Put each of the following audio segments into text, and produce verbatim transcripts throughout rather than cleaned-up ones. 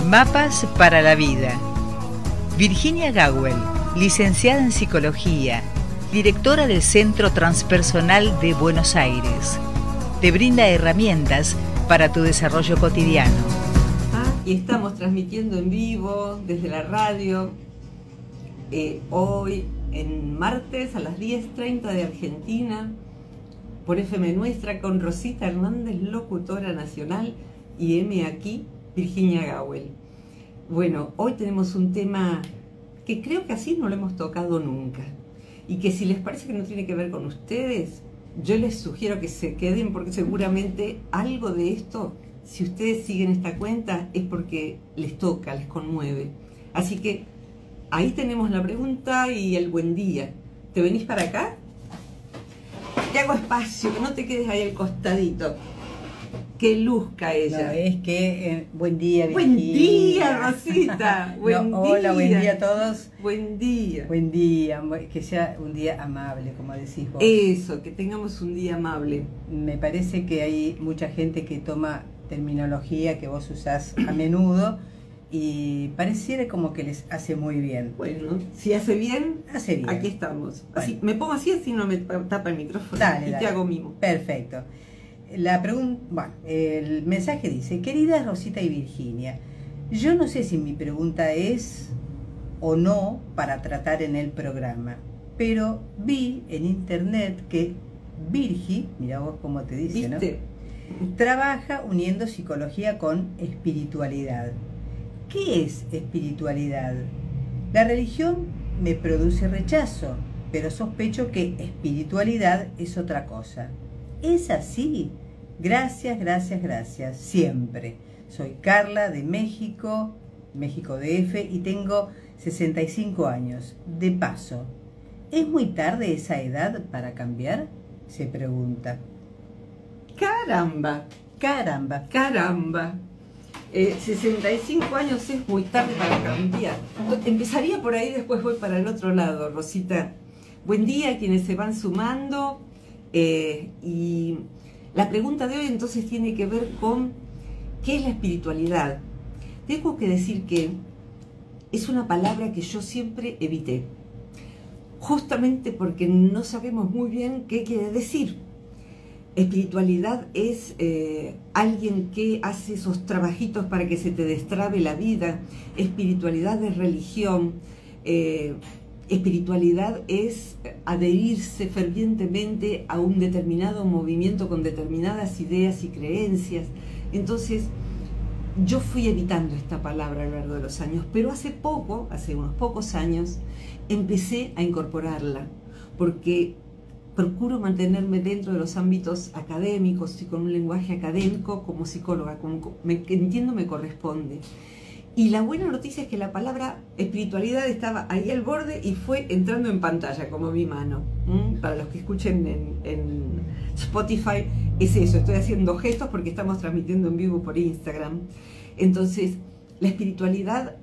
Mapas para la vida. Virginia Gawel, licenciada en Psicología, directora del Centro Transpersonal de Buenos Aires, te brinda herramientas para tu desarrollo cotidiano. Ah, y estamos transmitiendo en vivo desde la radio, eh, hoy en martes a las diez treinta de Argentina, por F M Nuestra, con Rosita Hernández, locutora nacional, y M aquí, Virginia Gawel. Bueno, hoy tenemos un tema que creo que así no lo hemos tocado nunca, y que si les parece que no tiene que ver con ustedes, yo les sugiero que se queden, porque seguramente algo de esto, si ustedes siguen esta cuenta, es porque les toca, les conmueve. Así que ahí tenemos la pregunta y el buen día. ¿Te venís para acá? Te hago espacio, que no te quedes ahí al costadito. Que luzca ella. No, es que eh, buen día, Virginia. Buen día, Rosita. Buen no, día. Hola, buen día a todos. Buen día. Buen día, que sea un día amable, como decís vos. Eso, que tengamos un día amable. Me parece que hay mucha gente que toma terminología que vos usás a menudo y pareciera como que les hace muy bien. Bueno, si hace bien, hace bien. Aquí estamos. Bueno. Así, me pongo así, así no me tapa el micrófono. Dale, y dale. te hago mimo. Perfecto. La pregunta, bueno, el mensaje dice: queridas Rosita y Virginia, yo no sé si mi pregunta es o no para tratar en el programa, pero vi en internet que Virgi, mira vos cómo te dice, ¿viste? ¿No? Trabaja uniendo psicología con espiritualidad. ¿Qué es espiritualidad? La religión me produce rechazo, pero sospecho que espiritualidad es otra cosa. ¿Es así? Gracias, gracias, gracias, siempre. Soy Carla de México, México D F, y tengo sesenta y cinco años. De paso, ¿es muy tarde esa edad para cambiar? Se pregunta. Caramba, Caramba. caramba. Eh, sesenta y cinco años es muy tarde para cambiar. Empezaría por ahí, después voy para el otro lado, Rosita. Buen día a quienes se van sumando. Eh, y la pregunta de hoy entonces tiene que ver con ¿qué es la espiritualidad? Tengo que decir que es una palabra que yo siempre evité, justamente porque no sabemos muy bien qué quiere decir. Espiritualidad es eh, alguien que hace esos trabajitos para que se te destrabe la vida. Espiritualidad es religión. Eh, Espiritualidad es adherirse fervientemente a un determinado movimiento con determinadas ideas y creencias. Entonces, yo fui evitando esta palabra a lo largo de los años, pero hace poco, hace unos pocos años, empecé a incorporarla, porque procuro mantenerme dentro de los ámbitos académicos y con un lenguaje académico como psicóloga, como me, que entiendo me corresponde. Y la buena noticia es que la palabra espiritualidad estaba ahí al borde y fue entrando en pantalla, como mi mano. ¿Mm? Para los que escuchen en, en Spotify, es eso, estoy haciendo gestos porque estamos transmitiendo en vivo por Instagram. Entonces, la espiritualidad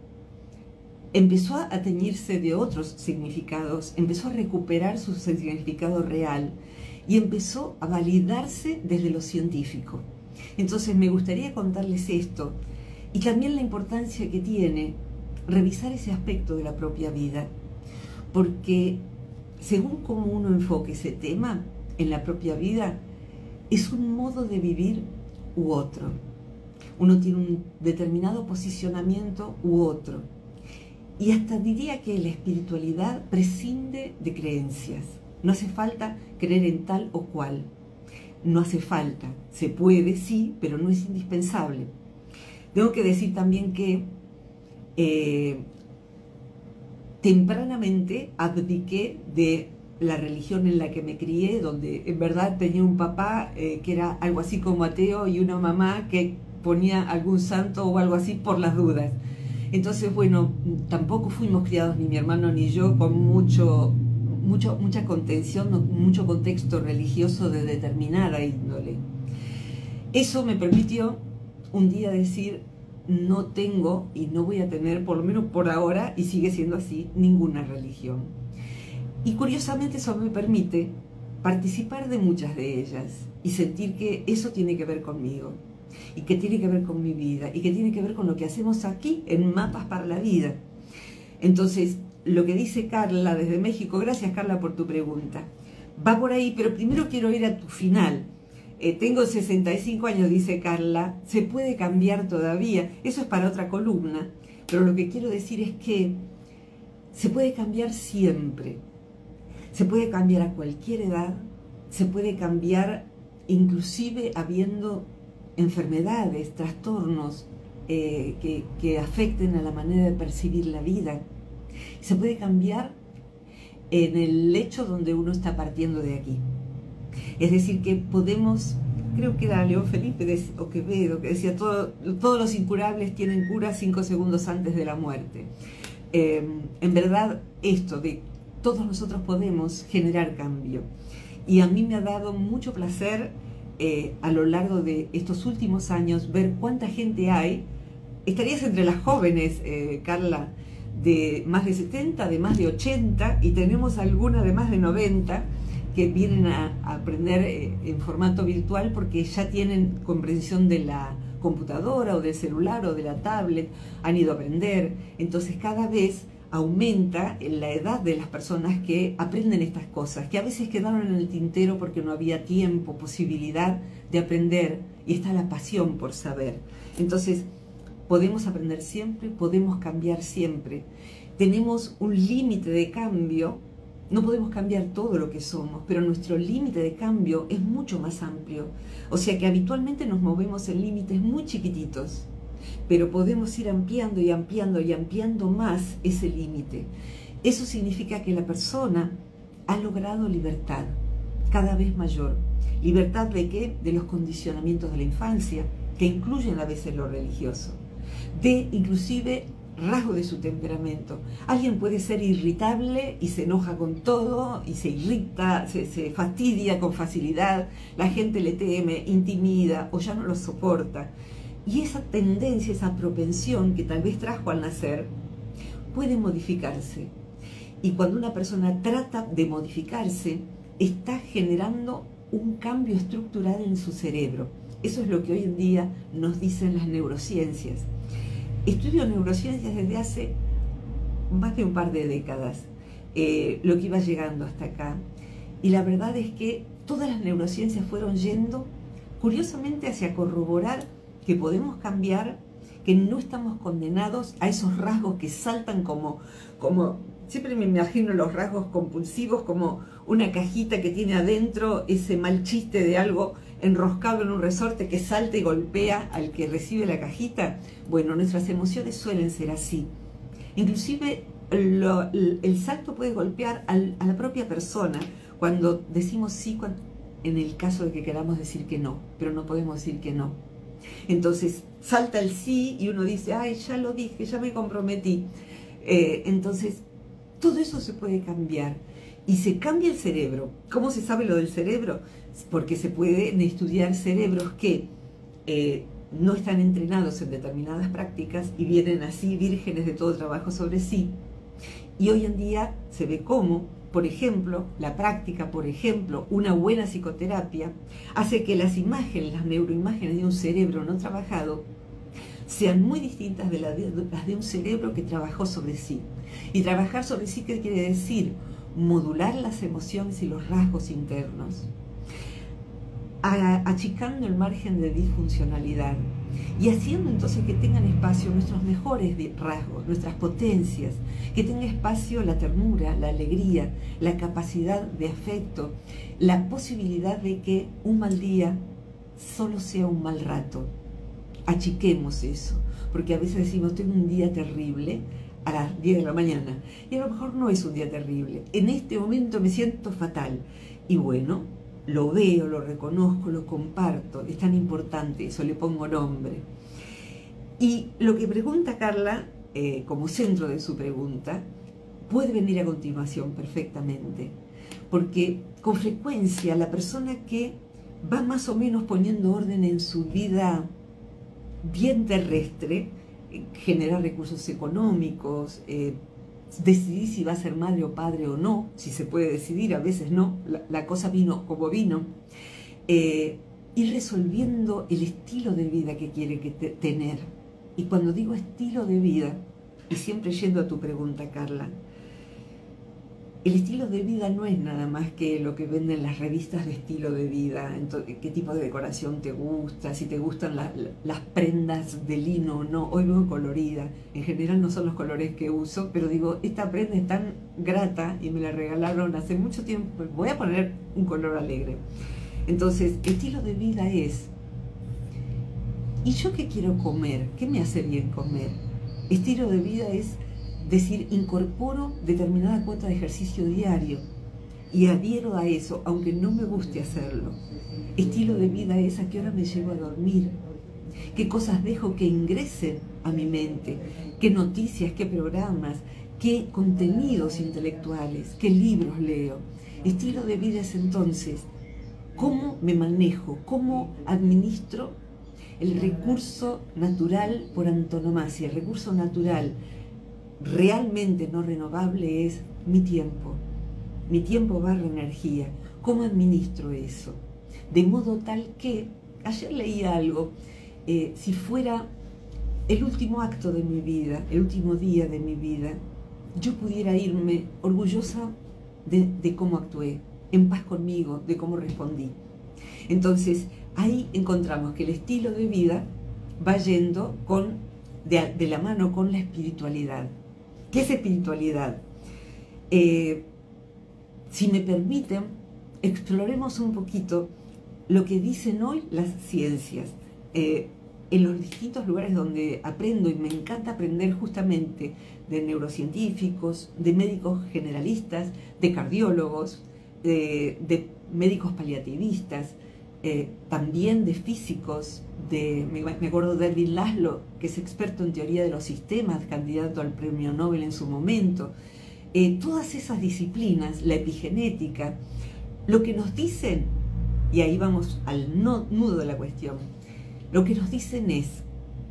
empezó a teñirse de otros significados, empezó a recuperar su significado real y empezó a validarse desde lo científico. Entonces, me gustaría contarles esto. Y también la importancia que tiene revisar ese aspecto de la propia vida, porque según cómo uno enfoque ese tema en la propia vida, es un modo de vivir u otro. Uno tiene un determinado posicionamiento u otro. Y hasta diría que la espiritualidad prescinde de creencias. No hace falta creer en tal o cual. No hace falta. Se puede, sí, pero no es indispensable. Tengo que decir también que eh, tempranamente abdiqué de la religión en la que me crié, donde en verdad tenía un papá eh, que era algo así como ateo y una mamá que ponía algún santo o algo así por las dudas. Entonces, bueno, tampoco fuimos criados ni mi hermano ni yo con mucho, mucho, mucha contención, mucho contexto religioso de determinada índole. Eso me permitió un día decir: no tengo y no voy a tener, por lo menos por ahora, y sigue siendo así, ninguna religión. Y curiosamente eso me permite participar de muchas de ellas y sentir que eso tiene que ver conmigo. y que tiene que ver con mi vida y que tiene que ver con lo que hacemos aquí en Mapas para la Vida. Entonces, lo que dice Carla desde México, gracias Carla por tu pregunta, va por ahí, pero primero quiero ir a tu final. Eh, tengo sesenta y cinco años, dice Carla, se puede cambiar todavía, eso es para otra columna, pero lo que quiero decir es que se puede cambiar siempre, se puede cambiar a cualquier edad, se puede cambiar inclusive habiendo enfermedades, trastornos eh, que, que afecten a la manera de percibir la vida. Se puede cambiar en el hecho donde uno está partiendo de aquí. Es decir, que podemos, creo que era León Felipe o Quevedo, que decía, todo, todos los incurables tienen cura cinco segundos antes de la muerte. Eh, en verdad, esto de todos nosotros podemos generar cambio. Y a mí me ha dado mucho placer eh, a lo largo de estos últimos años ver cuánta gente hay. Estarías entre las jóvenes, eh, Carla, de más de setenta, de más de ochenta, y tenemos alguna de más de noventa que vienen a, a aprender eh, en formato virtual porque ya tienen comprensión de la computadora o del celular o de la tablet, han ido a aprender. Entonces cada vez aumenta la edad de las personas que aprenden estas cosas, que a veces quedaron en el tintero porque no había tiempo, posibilidad de aprender, y está la pasión por saber. Entonces, podemos aprender siempre, podemos cambiar siempre. Tenemos un límite de cambio, no podemos cambiar todo lo que somos, pero nuestro límite de cambio es mucho más amplio. O sea que habitualmente nos movemos en límites muy chiquititos, pero podemos ir ampliando y ampliando y ampliando más ese límite. Eso significa que la persona ha logrado libertad cada vez mayor. ¿Libertad de qué? De los condicionamientos de la infancia, que incluyen a veces lo religioso, de inclusive rasgos de su temperamento. Alguien puede ser irritable y se enoja con todo y se irrita, se, se fastidia con facilidad, la gente le teme, intimida o ya no lo soporta. Y esa tendencia, esa propensión que tal vez trajo al nacer, puede modificarse. Y cuando una persona trata de modificarse, está generando un cambio estructural en su cerebro. Eso es lo que hoy en día nos dicen las neurociencias. Estudio neurociencias desde hace más de un par de décadas, eh, lo que iba llegando hasta acá. Y la verdad es que todas las neurociencias fueron yendo, curiosamente, hacia corroborar que podemos cambiar, que no estamos condenados a esos rasgos que saltan como, como, siempre me imagino los rasgos compulsivos como una cajita que tiene adentro ese mal chiste de algo enroscado en un resorte que salta y golpea al que recibe la cajita. Bueno, nuestras emociones suelen ser así. Inclusive lo, el salto puede golpear al, a la propia persona cuando decimos sí, cuando, en el caso de que queramos decir que no, pero no podemos decir que no. Entonces salta el sí y uno dice, ay, ya lo dije, ya me comprometí. Eh, entonces todo eso se puede cambiar y se cambia el cerebro. ¿Cómo se sabe lo del cerebro? Porque se pueden estudiar cerebros que eh, no están entrenados en determinadas prácticas y vienen así vírgenes de todo trabajo sobre sí. Y hoy en día se ve cómo, por ejemplo, la práctica, por ejemplo, una buena psicoterapia, hace que las imágenes, las neuroimágenes de un cerebro no trabajado, sean muy distintas de las de, las de un cerebro que trabajó sobre sí. Y trabajar sobre sí, ¿qué quiere decir? Modular las emociones y los rasgos internos, achicando el margen de disfuncionalidad y haciendo entonces que tengan espacio nuestros mejores rasgos, nuestras potencias, que tenga espacio la ternura, la alegría, la capacidad de afecto, la posibilidad de que un mal día solo sea un mal rato. Achiquemos eso, porque a veces decimos, tengo un día terrible a las diez de la mañana, y a lo mejor no es un día terrible, en este momento me siento fatal, y bueno, lo veo, lo reconozco, lo comparto, es tan importante, eso le pongo nombre. Y lo que pregunta Carla, eh, como centro de su pregunta, puede venir a continuación perfectamente, porque con frecuencia la persona que va más o menos poniendo orden en su vida bien terrestre, eh, generar recursos económicos, eh, decidir si va a ser madre o padre o no, si se puede decidir, a veces no, la, la cosa vino como vino, eh, ir resolviendo el estilo de vida que quiere que te, tener. Y cuando digo estilo de vida, y siempre yendo a tu pregunta, Carla, el estilo de vida no es nada más que lo que venden las revistas de estilo de vida, entonces, qué tipo de decoración te gusta, si te gustan la, la, las prendas de lino o no. Hoy veo colorida, en general no son los colores que uso, pero digo, esta prenda es tan grata y me la regalaron hace mucho tiempo, voy a poner un color alegre. Entonces, estilo de vida es, ¿y yo qué quiero comer? ¿Qué me hace bien comer? Estilo de vida es decir, incorporo determinada cuota de ejercicio diario y adhiero a eso, aunque no me guste hacerlo. Estilo de vida es a qué hora me llevo a dormir, qué cosas dejo que ingresen a mi mente, qué noticias, qué programas, qué contenidos intelectuales, qué libros leo. Estilo de vida es entonces cómo me manejo, cómo administro el recurso natural por antonomasia. El recurso natural realmente no renovable es mi tiempo. Mi tiempo barra energía. ¿Cómo administro eso? De modo tal que, ayer leí algo, eh, si fuera el último acto de mi vida, el último día de mi vida, yo pudiera irme orgullosa de, de cómo actué, en paz conmigo, de cómo respondí. Entonces, ahí encontramos que el estilo de vida va yendo con, de, de la mano con la espiritualidad. ¿Qué es espiritualidad? Eh, si me permiten, exploremos un poquito lo que dicen hoy las ciencias. Eh, en los distintos lugares donde aprendo, y me encanta aprender justamente de neurocientíficos, de médicos generalistas, de cardiólogos, de, de médicos paliativistas, eh, también de físicos, de, me, me acuerdo de Erwin Laszlo, que es experto en teoría de los sistemas, candidato al premio Nobel en su momento. Eh, todas esas disciplinas, la epigenética, lo que nos dicen, y ahí vamos al no, nudo de la cuestión, lo que nos dicen es,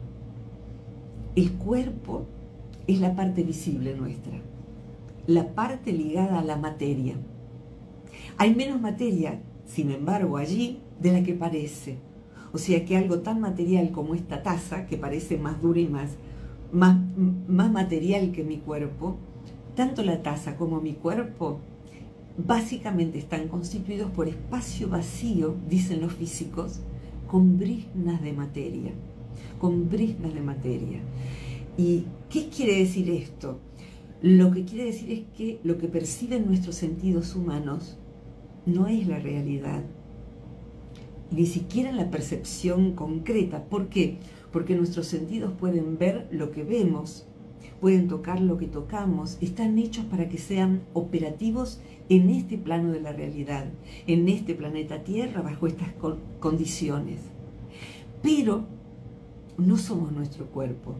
el cuerpo es la parte visible nuestra, la parte ligada a la materia. Hay menos materia, sin embargo, allí de la que parece. O sea que algo tan material como esta taza, que parece más dura y más, más, más material que mi cuerpo, tanto la taza como mi cuerpo, básicamente están constituidos por espacio vacío, dicen los físicos, con briznas de materia, con briznas de materia. ¿Y qué quiere decir esto? Lo que quiere decir es que lo que perciben nuestros sentidos humanos no es la realidad, ni siquiera la percepción concreta. ¿Por qué? Porque nuestros sentidos pueden ver lo que vemos, pueden tocar lo que tocamos, están hechos para que sean operativos en este plano de la realidad, en este planeta Tierra, bajo estas condiciones. Pero no somos nuestro cuerpo.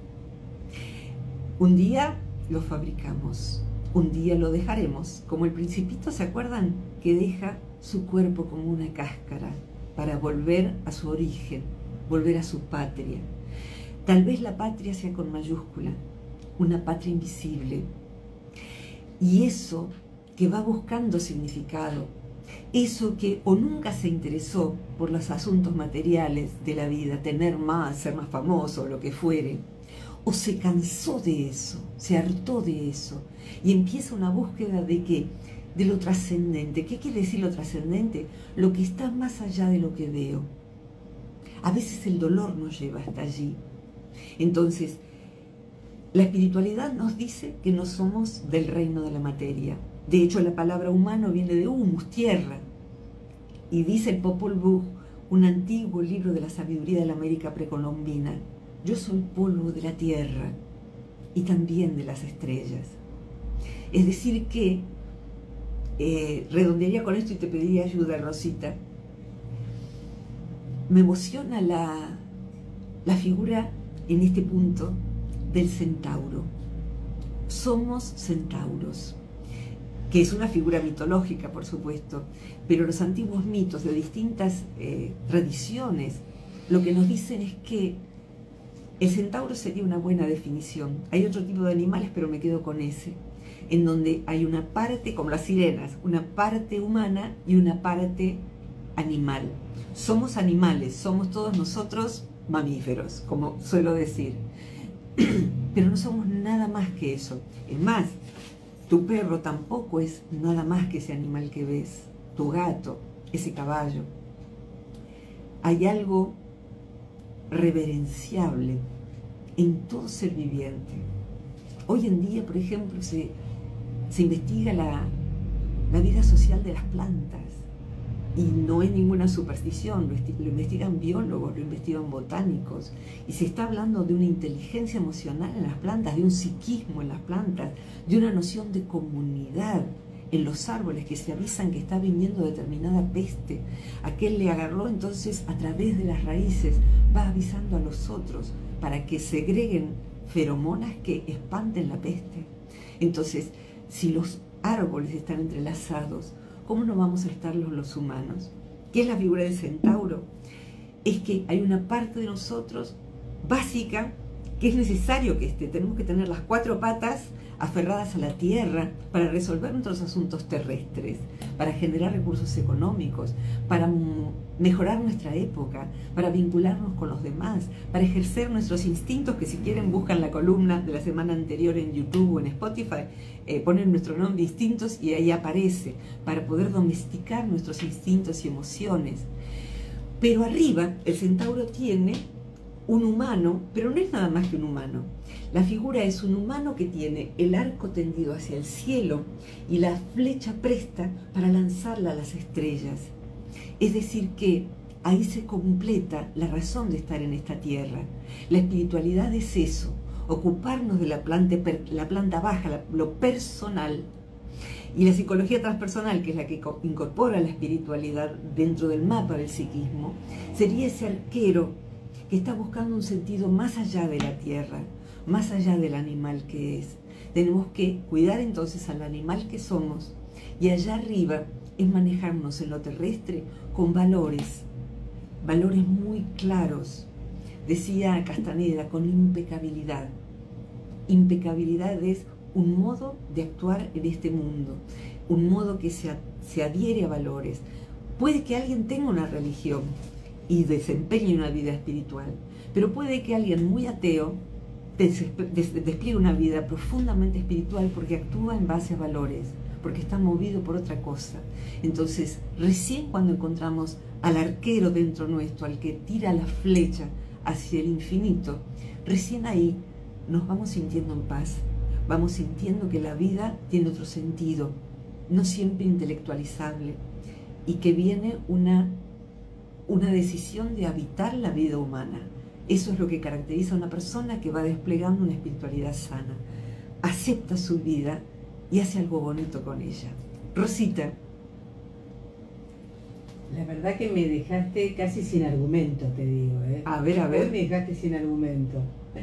Un día lo fabricamos, un día lo dejaremos, como el Principito, ¿se acuerdan? Que deja su cuerpo como una cáscara para volver a su origen, volver a su patria. Tal vez la patria sea con mayúscula, una patria invisible. Y eso que va buscando significado, eso que o nunca se interesó por los asuntos materiales de la vida, tener más, ser más famoso, lo que fuere, o se cansó de eso, se hartó de eso, y empieza una búsqueda de qué, de lo trascendente. ¿Qué quiere decir lo trascendente? Lo que está más allá de lo que veo. A veces el dolor nos lleva hasta allí. Entonces, la espiritualidad nos dice que no somos del reino de la materia. De hecho, la palabra humano viene de humus, tierra. Y dice el Popol Vuh, un antiguo libro de la sabiduría de la América precolombina, yo soy polvo de la tierra y también de las estrellas. Es decir que, eh, redondearía con esto y te pediría ayuda, Rosita, me emociona la, la figura en este punto del centauro. Somos centauros, que es una figura mitológica, por supuesto, pero los antiguos mitos de distintas eh, tradiciones lo que nos dicen es que el centauro sería una buena definición. Hay otro tipo de animales, pero me quedo con ese, en donde hay una parte, como las sirenas, una parte humana y una parte animal. Somos animales, somos todos nosotros mamíferos, como suelo decir. Pero no somos nada más que eso. Es más, tu perro tampoco es nada más que ese animal que ves, tu gato, ese caballo. Hay algo reverenciable en todo ser viviente. Hoy en día, por ejemplo, se, se investiga la, la vida social de las plantas. Y no es ninguna superstición, lo, lo investigan biólogos, lo investigan botánicos. Y se está hablando de una inteligencia emocional en las plantas, de un psiquismo en las plantas, de una noción de comunidad en los árboles que se avisan que está viniendo determinada peste. Aquel le agarró, entonces a través de las raíces va avisando a los otros para que segreguen feromonas que espanten la peste. Entonces, si los árboles están entrelazados, ¿cómo no vamos a estar los, los humanos? ¿Qué es la figura del centauro? Es que hay una parte de nosotros básica que es necesario que esté. Tenemos que tener las cuatro patas aferradas a la tierra para resolver nuestros asuntos terrestres, para generar recursos económicos, para mejorar nuestra época, para vincularnos con los demás, para ejercer nuestros instintos, que si quieren buscan la columna de la semana anterior en YouTube o en Spotify, eh, ponen nuestro nombre instintos y ahí aparece, para poder domesticar nuestros instintos y emociones. Pero arriba el centauro tiene un humano, pero no es nada más que un humano. La figura es un humano que tiene el arco tendido hacia el cielo y la flecha presta para lanzarla a las estrellas. Es decir que ahí se completa la razón de estar en esta tierra. La espiritualidad es eso, ocuparnos de la planta, la planta baja, la, lo personal. Y la psicología transpersonal, que es la que incorpora la espiritualidad dentro del mapa del psiquismo, sería ese arquero que está buscando un sentido más allá de la tierra, más allá del animal que es. Tenemos que cuidar entonces al animal que somos, y allá arriba es manejarnos en lo terrestre con valores, valores muy claros. Decía Castaneda, con impecabilidad. Impecabilidad es un modo de actuar en este mundo, un modo que se, se adhiere a valores. Puede que alguien tenga una religión y desempeñe una vida espiritual, pero puede que alguien muy ateo despliegue una vida profundamente espiritual porque actúa en base a valores, porque está movido por otra cosa. Entonces, recién cuando encontramos al arquero dentro nuestro, al que tira la flecha hacia el infinito, recién ahí nos vamos sintiendo en paz, vamos sintiendo que la vida tiene otro sentido, no siempre intelectualizable, y que viene una una decisión de habitar la vida humana. Eso es lo que caracteriza a una persona que va desplegando una espiritualidad sana. Acepta su vida y hace algo bonito con ella. Rosita. La verdad que me dejaste casi sin argumento, te digo. ¿eh? A ver, a ver. Hoy me dejaste sin argumento.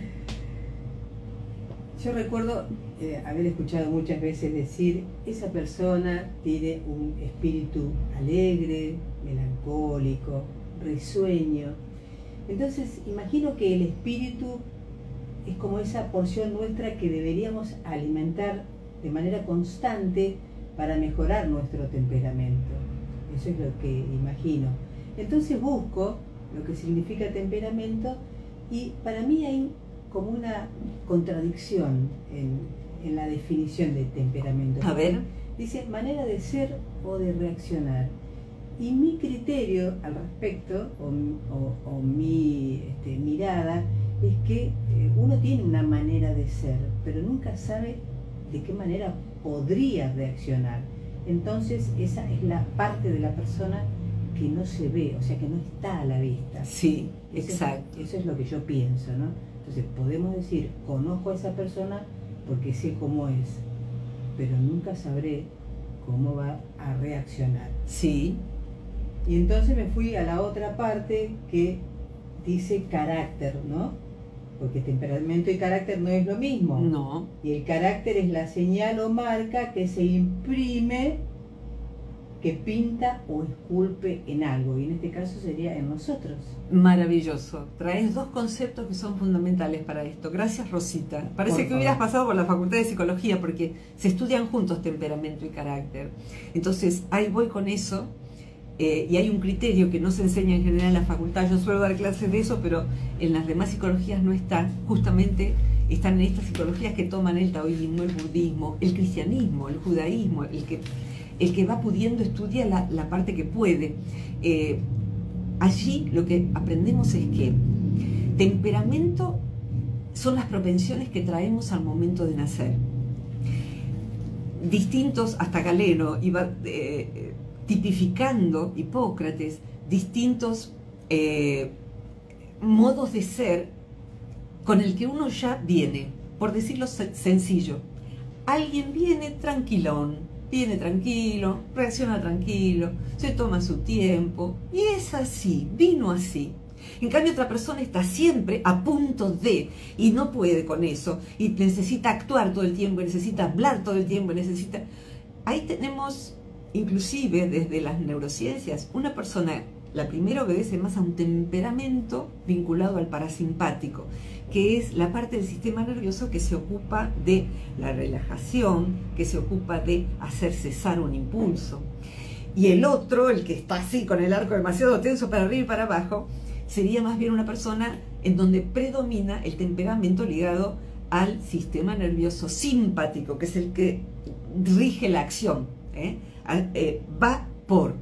Yo recuerdo eh, haber escuchado muchas veces decir, esa persona tiene un espíritu alegre, melancólico, risueño. Entonces, imagino que el espíritu es como esa porción nuestra que deberíamos alimentar de manera constante para mejorar nuestro temperamento. Eso es lo que imagino. Entonces busco lo que significa temperamento y para mí hay como una contradicción en, en la definición de temperamento. A ver. Dice manera de ser o de reaccionar. Y mi criterio al respecto, o, o, o mi este, mirada, es que eh, uno tiene una manera de ser, pero nunca sabe de qué manera podría reaccionar. Entonces esa es la parte de la persona que no se ve, o sea, que no está a la vista. Sí, eso exacto. Es, eso es lo que yo pienso, ¿no? Entonces podemos decir, conozco a esa persona porque sé cómo es, pero nunca sabré cómo va a reaccionar. Sí. Y entonces me fui a la otra parte que dice carácter, ¿no? Porque temperamento y carácter no es lo mismo. No. Y el carácter es la señal o marca que se imprime, que pinta o esculpe en algo, y en este caso sería en nosotros. Maravilloso. Traes dos conceptos que son fundamentales para esto. Gracias, Rosita. Parece Por que favor. hubieras pasado por la Facultad de Psicología porque se estudian juntos temperamento y carácter. Entonces, ahí voy con eso. eh, y hay un criterio que no se enseña en general en la facultad, yo suelo dar clases de eso, pero en las demás psicologías no está, justamente están en estas psicologías que toman el taoísmo, el budismo, el cristianismo, el judaísmo, el que, el que va pudiendo estudiar la, la parte que puede. Eh, allí lo que aprendemos es que temperamento son las propensiones que traemos al momento de nacer. Distintos, hasta Galeno iba eh, tipificando, Hipócrates, distintos eh, modos de ser con el que uno ya viene, por decirlo sencillo. Alguien viene tranquilón, viene tranquilo, reacciona tranquilo, se toma su tiempo, y es así, vino así. En cambio, otra persona está siempre a punto de, y no puede con eso, y necesita actuar todo el tiempo, necesita hablar todo el tiempo, necesita... Ahí tenemos, inclusive desde las neurociencias, una persona, la primera obedece más a un temperamento vinculado al parasimpático, que es la parte del sistema nervioso que se ocupa de la relajación, que se ocupa de hacer cesar un impulso. Y el otro, el que está así con el arco demasiado tenso para arriba y para abajo, sería más bien una persona en donde predomina el temperamento ligado al sistema nervioso simpático, que es el que rige la acción, ¿eh? Eh, va por.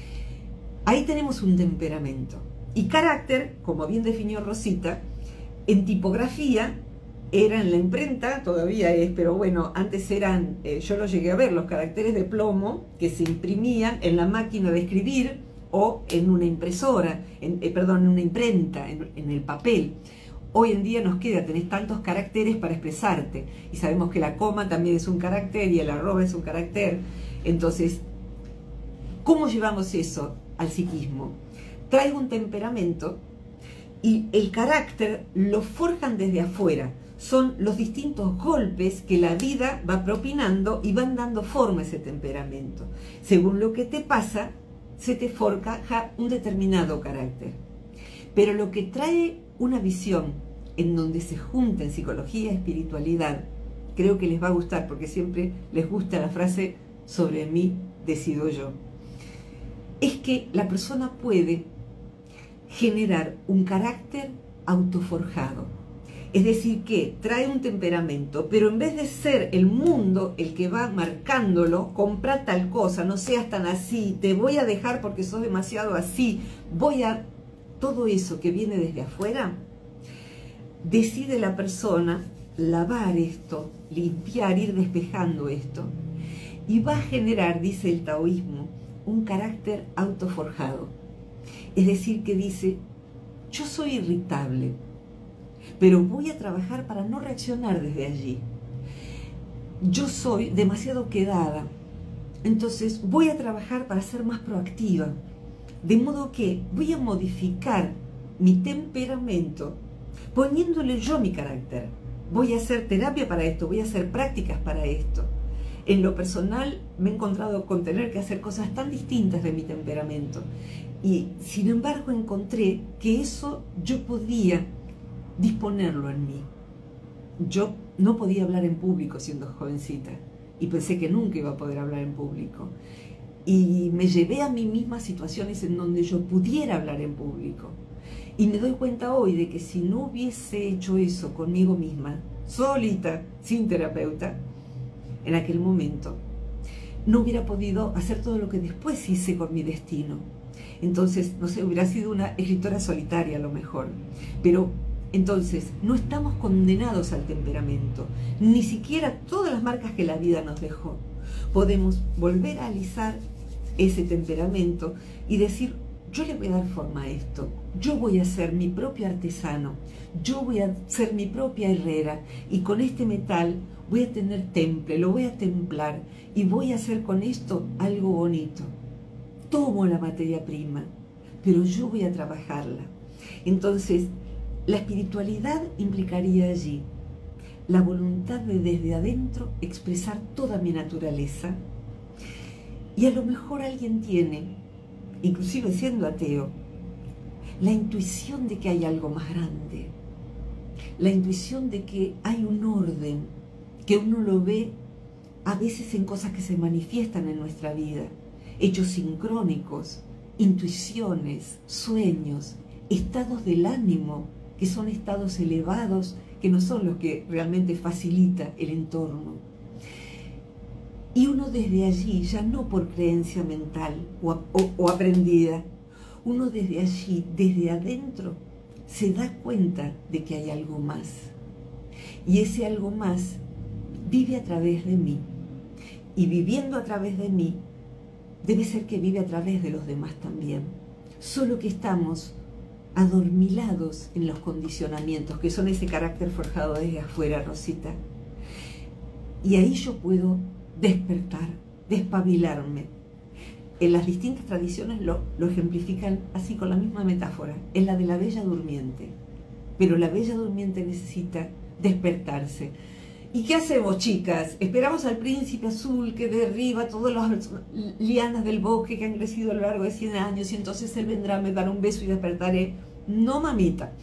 Ahí tenemos un temperamento. Y carácter, como bien definió Rosita, en tipografía era en la imprenta, todavía es, pero bueno, antes eran, eh, yo lo llegué a ver, los caracteres de plomo que se imprimían en la máquina de escribir o en una impresora, en, eh, perdón, en una imprenta, en, en el papel. Hoy en día nos queda, tenés tantos caracteres para expresarte, y sabemos que la coma también es un carácter y el arroba es un carácter. Entonces, ¿cómo llevamos eso al psiquismo? Trae un temperamento y el carácter lo forjan desde afuera. Son los distintos golpes que la vida va propinando y van dando forma a ese temperamento. Según lo que te pasa, se te forja un determinado carácter. Pero lo que trae una visión en donde se junta en psicología y espiritualidad, creo que les va a gustar, porque siempre les gusta la frase sobre mí decido yo, es que la persona puede generar un carácter autoforjado. Es decir, que trae un temperamento, pero en vez de ser el mundo el que va marcándolo, compra tal cosa, no seas tan así, te voy a dejar porque sos demasiado así, voy a... Todo eso que viene desde afuera, decide la persona lavar esto, limpiar, ir despejando esto, y va a generar, dice el taoísmo, un carácter autoforjado. Es decir, que dice, yo soy irritable, pero voy a trabajar para no reaccionar desde allí. Yo soy demasiado quedada, entonces voy a trabajar para ser más proactiva. De modo que voy a modificar mi temperamento poniéndole yo mi carácter. Voy a hacer terapia para esto, voy a hacer prácticas para esto. En lo personal me he encontrado con tener que hacer cosas tan distintas de mi temperamento. Y sin embargo encontré que eso yo podía disponerlo en mí. Yo no podía hablar en público siendo jovencita y pensé que nunca iba a poder hablar en público. Y me llevé a mí misma situaciones en donde yo pudiera hablar en público. Y me doy cuenta hoy de que si no hubiese hecho eso conmigo misma, solita, sin terapeuta, en aquel momento, no hubiera podido hacer todo lo que después hice con mi destino. Entonces, no sé, hubiera sido una escritora solitaria a lo mejor. Pero entonces, no estamos condenados al temperamento, ni siquiera todas las marcas que la vida nos dejó. Podemos volver a alisar ese temperamento y decir, yo le voy a dar forma a esto, yo voy a ser mi propio artesano, yo voy a ser mi propia herrera, y con este metal voy a tener temple, lo voy a templar, y voy a hacer con esto algo bonito. Tomo la materia prima, pero yo voy a trabajarla. Entonces, la espiritualidad implicaría allí la voluntad de desde adentro expresar toda mi naturaleza. Y a lo mejor alguien tiene, inclusive siendo ateo, la intuición de que hay algo más grande, la intuición de que hay un orden, que uno lo ve a veces en cosas que se manifiestan en nuestra vida, hechos sincrónicos, intuiciones, sueños, estados del ánimo, que son estados elevados, que no son los que realmente facilita el entorno. Y uno desde allí, ya no por creencia mental o, o, o aprendida, uno desde allí, desde adentro, se da cuenta de que hay algo más. Y ese algo más vive a través de mí. Y viviendo a través de mí, debe ser que vive a través de los demás también. Solo que estamos adormilados en los condicionamientos, que son ese carácter forjado desde afuera, Rosita. Y ahí yo puedo despertar, despabilarme. En las distintas tradiciones lo, lo ejemplifican así con la misma metáfora, en la de la bella durmiente. Pero la bella durmiente necesita despertarse. ¿Y qué hacemos, chicas? Esperamos al príncipe azul que derriba todas las lianas del bosque que han crecido a lo largo de cien años y entonces él vendrá a me dar un beso y despertaré. No, mamita.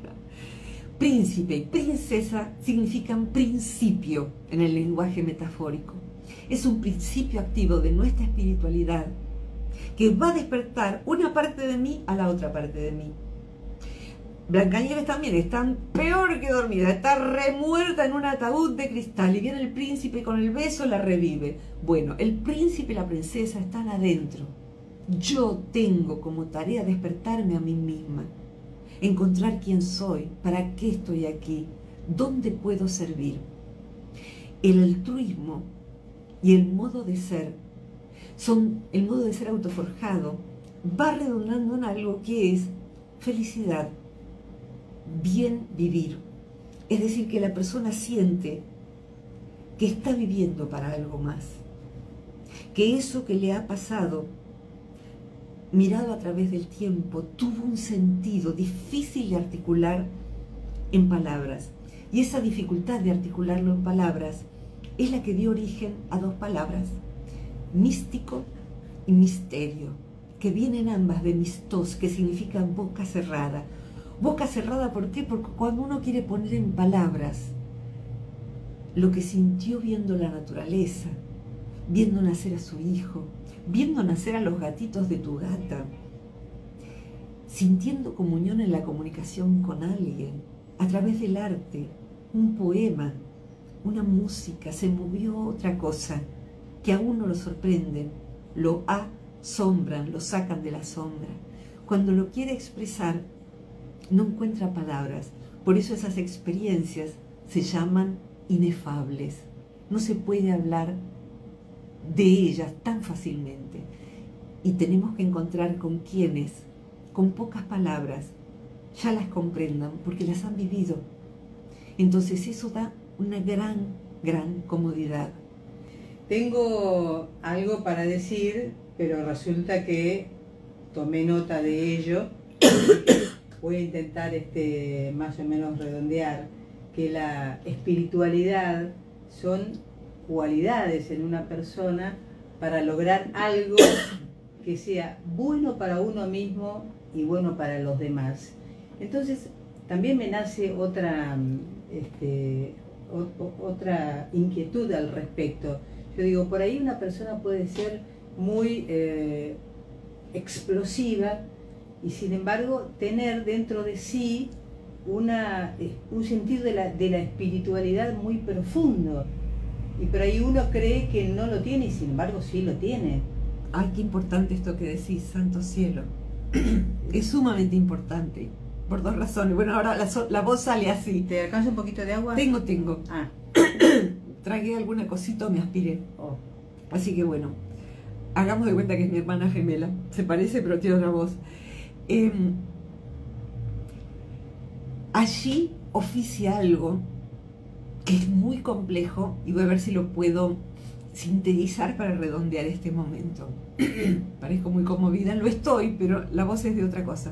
Príncipe y princesa significan principio en el lenguaje metafórico. Es un principio activo de nuestra espiritualidad que va a despertar una parte de mí a la otra parte de mí. Blancanieves también está peor que dormida, está remuerta en un ataúd de cristal y viene el príncipe y con el beso la revive. Bueno, el príncipe y la princesa están adentro. Yo tengo como tarea despertarme a mí misma, encontrar quién soy, para qué estoy aquí, dónde puedo servir. El altruismo y el modo de ser, son el modo de ser autoforjado, va redundando en algo que es felicidad, bien vivir. Es decir, que la persona siente que está viviendo para algo más, que eso que le ha pasado, mirado a través del tiempo, tuvo un sentido difícil de articular en palabras. Y esa dificultad de articularlo en palabras es la que dio origen a dos palabras, místico y misterio, que vienen ambas de mistos, que significan boca cerrada. Boca cerrada, ¿por qué? Porque cuando uno quiere poner en palabras lo que sintió viendo la naturaleza, viendo nacer a su hijo, viendo nacer a los gatitos de tu gata, sintiendo comunión en la comunicación con alguien, a través del arte, un poema, una música, se movió otra cosa que a uno lo sorprenden, lo asombran, lo sacan de la sombra. Cuando lo quiere expresar, no encuentra palabras. Por eso esas experiencias se llaman inefables. No se puede hablar de ellas tan fácilmente. Y tenemos que encontrar con quienes, con pocas palabras, ya las comprendan, porque las han vivido. Entonces eso da una gran, gran comodidad. Tengo algo para decir, pero resulta que tomé nota de ello. Voy a intentar este, más o menos redondear que la espiritualidad son cualidades en una persona para lograr algo que sea bueno para uno mismo y bueno para los demás. Entonces también me nace otra, este, o, otra inquietud al respecto. Yo digo, por ahí una persona puede ser muy eh, explosiva y sin embargo tener dentro de sí una, un sentido de la, de la espiritualidad muy profundo. Y por ahí uno cree que no lo tiene y sin embargo sí lo tiene. Ay, qué importante esto que decís, santo cielo. Es sumamente importante, por dos razones. Bueno, ahora la, so la voz sale así. ¿Te alcanza un poquito de agua? Tengo, tengo. Ah. Tragué alguna cosita, me aspiré. Oh. Así que bueno, hagamos de cuenta que es mi hermana gemela. Se parece, pero tiene otra voz. Eh, allí oficia algo que es muy complejo y voy a ver si lo puedo sintetizar para redondear este momento. Parezco muy conmovida, lo estoy, pero la voz es de otra cosa.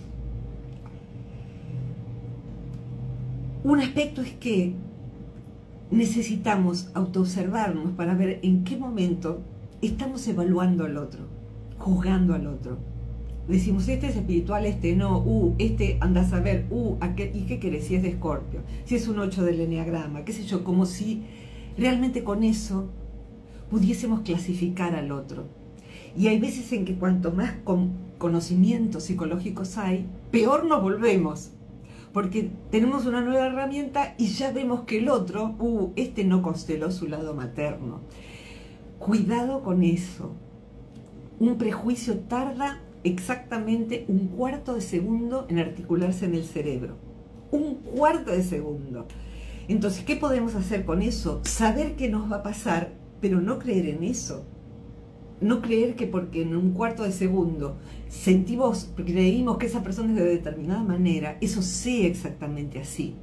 Un aspecto es que necesitamos autoobservarnos para ver en qué momento estamos evaluando al otro, juzgando al otro. Decimos, este es espiritual, este no, uh, este anda a saber, uh, ¿a qué, ¿y qué querés? Si es de Escorpio, si es un ocho del eneagrama, qué sé yo, como si realmente con eso pudiésemos clasificar al otro. Y hay veces en que cuanto más com conocimientos psicológicos hay, peor nos volvemos. Porque tenemos una nueva herramienta y ya vemos que el otro, uh, este no consteló su lado materno. Cuidado con eso. Un prejuicio tarda exactamente un cuarto de segundo en articularse en el cerebro. Un cuarto de segundo. Entonces, ¿qué podemos hacer con eso? Saber qué nos va a pasar, pero no creer en eso. No creer que porque en un cuarto de segundo sentimos, creímos que esa persona es de determinada manera, eso sea exactamente así.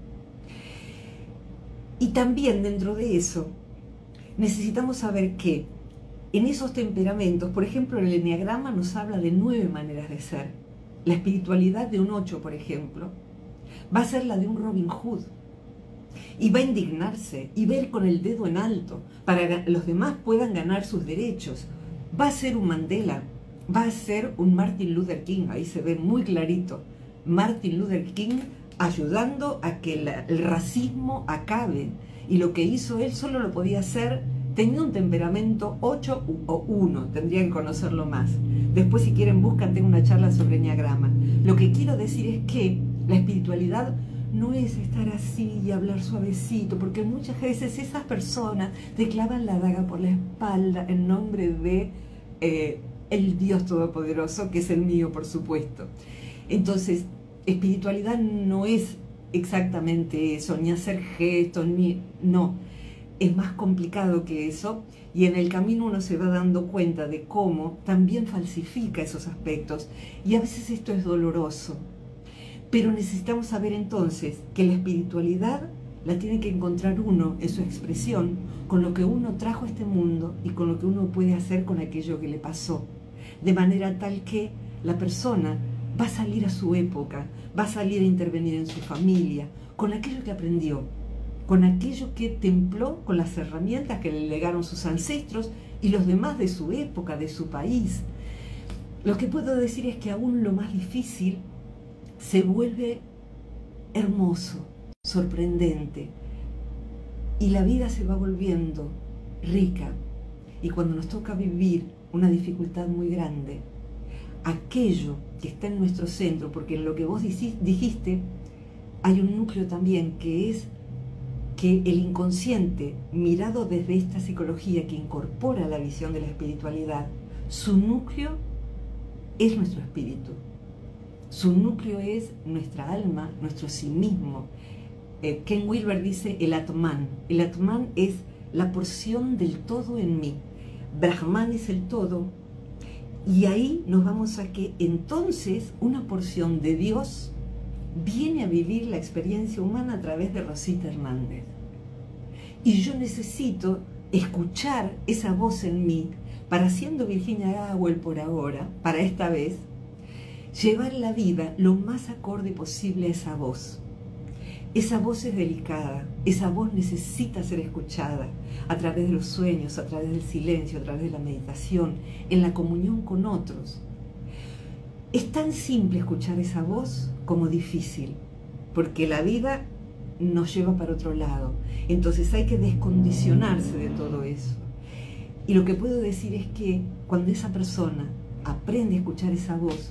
Y también dentro de eso, necesitamos saber que en esos temperamentos, por ejemplo, el enneagrama nos habla de nueve maneras de ser. La espiritualidad de un ocho, por ejemplo, va a ser la de un Robin Hood. Y va a indignarse y ver con el dedo en alto para que los demás puedan ganar sus derechos. Va a ser un Mandela, va a ser un Martin Luther King, ahí se ve muy clarito. Martin Luther King ayudando a que la, el racismo acabe. Y lo que hizo él solo lo podía hacer teniendo un temperamento ocho o uno, tendrían que conocerlo más. Después, si quieren, buscan, tengo una charla sobre enneagrama. Lo que quiero decir es que la espiritualidad no es estar así y hablar suavecito, porque muchas veces esas personas te clavan la daga por la espalda en nombre de eh, el Dios Todopoderoso, que es el mío, por supuesto. Entonces, espiritualidad no es exactamente eso, ni hacer gestos, ni... no, es más complicado que eso, y en el camino uno se va dando cuenta de cómo también falsifica esos aspectos, y a veces esto es doloroso. Pero necesitamos saber entonces que la espiritualidad la tiene que encontrar uno en su expresión con lo que uno trajo a este mundo y con lo que uno puede hacer con aquello que le pasó. De manera tal que la persona va a salir a su época, va a salir a intervenir en su familia, con aquello que aprendió, con aquello que templó, con las herramientas que le legaron sus ancestros y los demás de su época, de su país. Lo que puedo decir es que aún lo más difícil se vuelve hermoso, sorprendente, y la vida se va volviendo rica. Y cuando nos toca vivir una dificultad muy grande, aquello que está en nuestro centro, porque en lo que vos dijiste hay un núcleo también, que es que el inconsciente, mirado desde esta psicología que incorpora la visión de la espiritualidad, su núcleo es nuestro espíritu. Su núcleo es nuestra alma, nuestro sí mismo. Eh, Ken Wilber dice el Atman. El Atman es la porción del todo en mí. Brahman es el todo. Y ahí nos vamos a que entonces una porción de Dios viene a vivir la experiencia humana a través de Rosita Hernández. Y yo necesito escuchar esa voz en mí para, siendo Virginia Gawel por ahora, para esta vez, llevar la vida lo más acorde posible a esa voz. Esa voz es delicada, esa voz necesita ser escuchada a través de los sueños, a través del silencio, a través de la meditación, en la comunión con otros. Es tan simple escuchar esa voz como difícil, porque la vida nos lleva para otro lado. Entonces hay que descondicionarse de todo eso. Y lo que puedo decir es que cuando esa persona aprende a escuchar esa voz,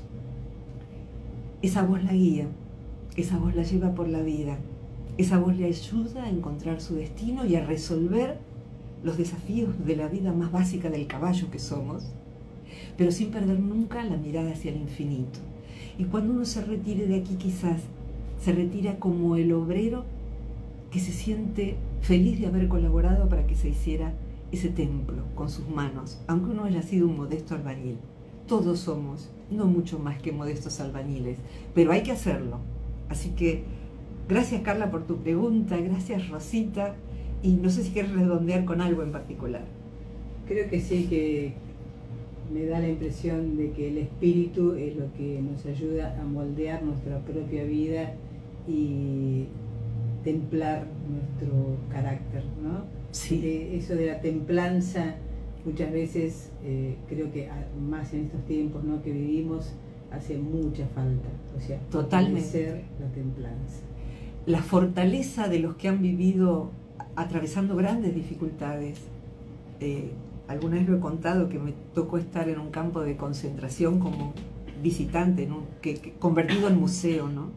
esa voz la guía, esa voz la lleva por la vida, esa voz le ayuda a encontrar su destino y a resolver los desafíos de la vida más básica del caballo que somos, pero sin perder nunca la mirada hacia el infinito. Y cuando uno se retire de aquí, quizás se retira como el obrero que se siente feliz de haber colaborado para que se hiciera ese templo con sus manos, aunque uno haya sido un modesto albañil. Todos somos no mucho más que modestos albañiles, pero hay que hacerlo. Así que gracias, Carla, por tu pregunta, gracias, Rosita, y no sé si quieres redondear con algo en particular. Creo que sí, que me da la impresión de que el espíritu es lo que nos ayuda a moldear nuestra propia vida y templar nuestro carácter, ¿no? Sí. De eso de la templanza, muchas veces eh, creo que más en estos tiempos, ¿no?, que vivimos, hace mucha falta. O sea, totalmente ser la templanza. La fortaleza de los que han vivido atravesando grandes dificultades. Eh, alguna vez lo he contado que me tocó estar en un campo de concentración como visitante, ¿no? que, que convertido en museo, ¿no?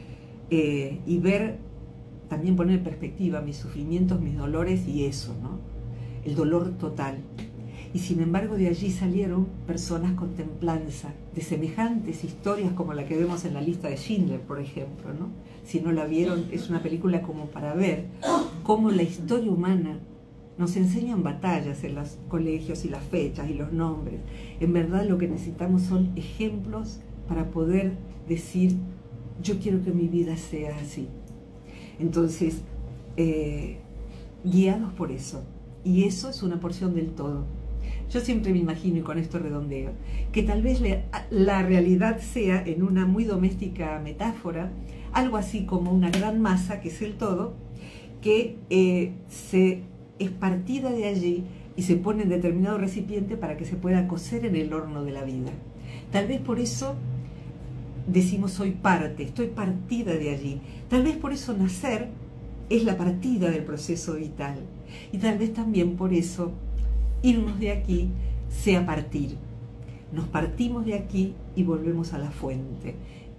Eh, y ver, también poner en perspectiva mis sufrimientos, mis dolores y eso, ¿no? El dolor total. Y sin embargo de allí salieron personas con templanza, de semejantes historias como la que vemos en la lista de Schindler, por ejemplo, ¿no? Si no la vieron, es una película como para ver cómo la historia humana nos enseñan batallas en los colegios y las fechas y los nombres. En verdad lo que necesitamos son ejemplos para poder decir, yo quiero que mi vida sea así. Entonces, eh, guiados por eso. Y eso es una porción del todo. Yo siempre me imagino, y con esto redondeo, que tal vez la, la realidad sea, en una muy doméstica metáfora, algo así como una gran masa, que es el todo, que eh, se, es partida de allí y se pone en determinado recipiente para que se pueda cocer en el horno de la vida. Tal vez por eso decimos soy parte, estoy partida de allí. Tal vez por eso nacer es la partida del proceso vital. Y tal vez también por eso irnos de aquí sea partir. Nos partimos de aquí y volvemos a la fuente.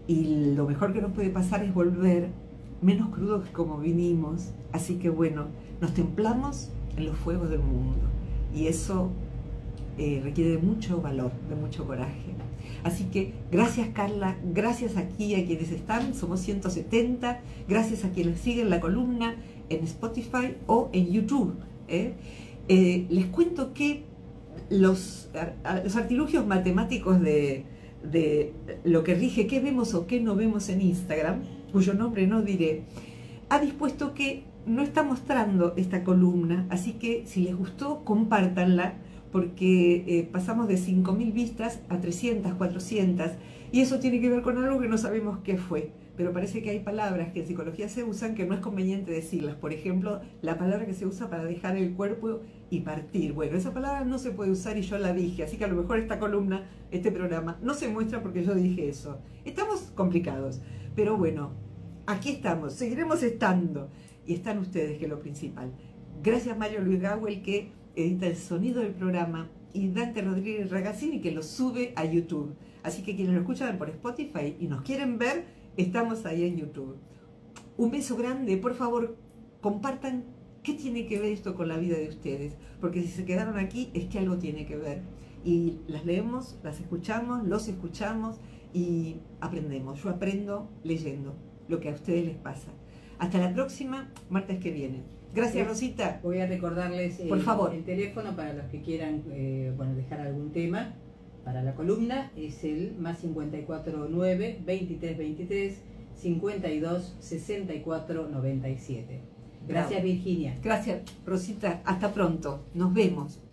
Y lo mejor que nos puede pasar es volver menos crudos que como vinimos. Así que bueno, nos templamos en los fuegos del mundo. Y eso eh, requiere de mucho valor, de mucho coraje. Así que gracias Carla, gracias aquí a quienes están, somos ciento setenta, gracias a quienes siguen la columna en Spotify o en YouTube. ¿eh? Eh, les cuento que los, los artilugios matemáticos de, de lo que rige qué vemos o qué no vemos en Instagram, cuyo nombre no diré, ha dispuesto que no está mostrando esta columna, así que si les gustó, compártanla, porque eh, pasamos de cinco mil vistas a trescientas, cuatrocientas, y eso tiene que ver con algo que no sabemos qué fue, pero parece que hay palabras que en psicología se usan que no es conveniente decirlas. Por ejemplo, la palabra que se usa para dejar el cuerpo y partir. Bueno, esa palabra no se puede usar y yo la dije, así que a lo mejor esta columna, este programa, no se muestra porque yo dije eso. Estamos complicados, pero bueno, aquí estamos, seguiremos estando, y están ustedes, que es lo principal. Gracias Mario Luis Gawel, que edita el sonido del programa, y Dante Rodríguez Ragazzini, que lo sube a YouTube. Así que quienes lo escuchan por Spotify y nos quieren ver, estamos ahí en YouTube. Un beso grande, por favor, compartan qué tiene que ver esto con la vida de ustedes, porque si se quedaron aquí es que algo tiene que ver. Y las leemos, las escuchamos, los escuchamos y aprendemos. Yo aprendo leyendo lo que a ustedes les pasa. Hasta la próxima, martes que viene. Gracias, Rosita. Voy a recordarles Por el, favor. el teléfono para los que quieran eh, bueno, dejar algún tema para la columna. Es el más cincuenta y cuatro nueve, veintitrés veintitrés, cincuenta y dos, sesenta y cuatro noventa y siete. Gracias, Bravo. Virginia. Gracias, Rosita. Hasta pronto. Nos vemos.